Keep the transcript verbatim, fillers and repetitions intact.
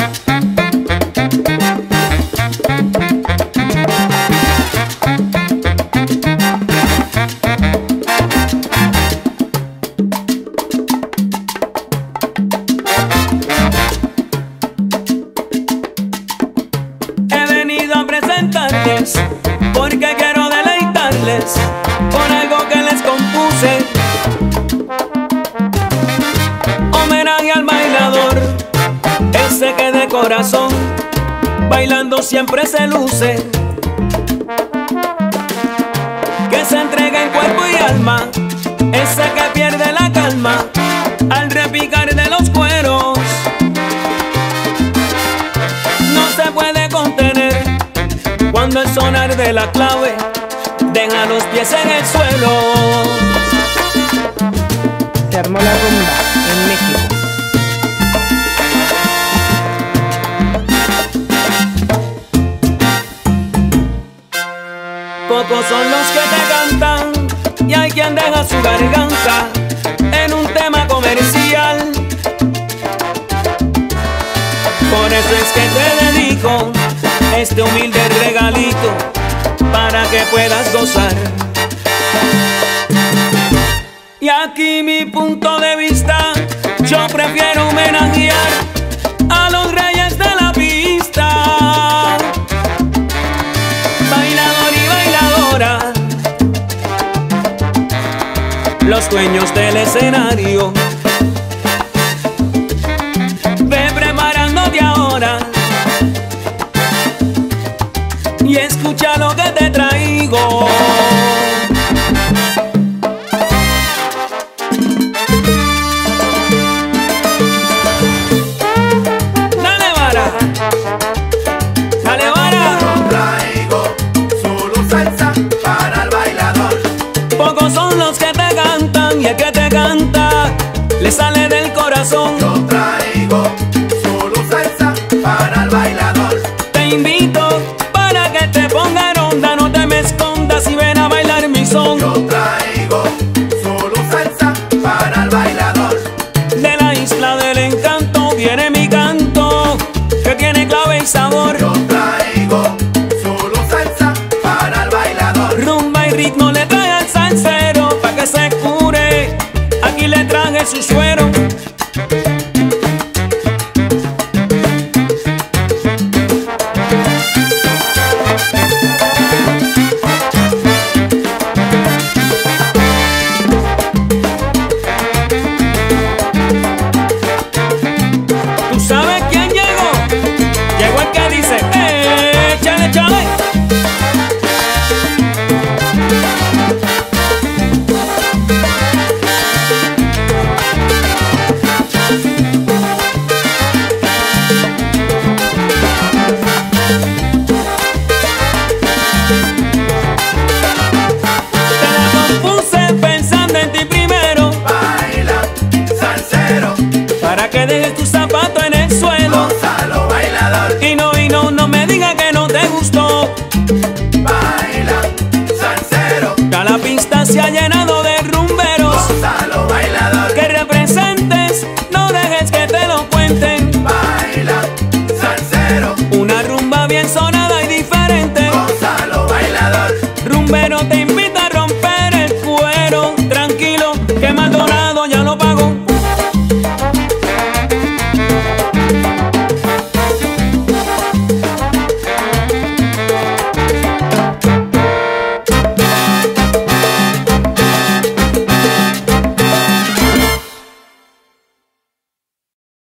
Porque quiero deleitarles con algo que les compuse. Homenaje al bailador, ese que de corazón bailando siempre se luce, que se entrega en cuerpo y alma, ese que pierde la calma al repicar de los cueros. No se puede contener cuando el sonar de la clave deja los pies en el suelo. Se armó la rumba en México. Pocos son los que te cantan y hay quien deja su garganta en un tema comercial. Por eso es que te dedico este humilde regalito para que puedas gozar. Y aquí mi punto de vista, yo prefiero homenajear a los reyes de la pista, bailador y bailadora, los dueños del escenario. Ve preparándote ahora y escucha lo que te traigo. Dale vara, dale vara. Yo traigo solo salsa para el bailador. Pocos son los que te cantan y el que te canta le sale del corazón. Yo traigo solo salsa para el bailador. Te invito para que te ponga en onda, no te me escondas y ven a bailar mi son. Yo traigo solo salsa para el bailador. De la isla del encanto viene mi canto, que tiene clave y sabor. Yo traigo solo salsa para el bailador. Rumba y ritmo le trae al salsero, pa' que se cure, aquí le traje su suero. ¿Tú sabes quién llegó? Llegó el que dice, ¡eh, échale, échale! Te la compuse pensando en ti primero, Baila, salsero, para que dejes tu zapato en el suelo. gózalo, bailador. Y no, y no, no me digas que no te gustó. Baila, salsero, Ya la pista se ha llenado